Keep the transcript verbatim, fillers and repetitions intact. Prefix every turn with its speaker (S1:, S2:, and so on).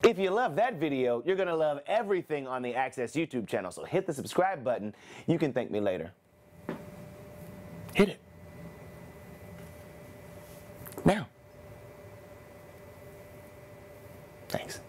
S1: If you love that video, you're going to love everything on the Access YouTube channel, so hit the subscribe button. You can thank me later. Hit it. Now. Thanks.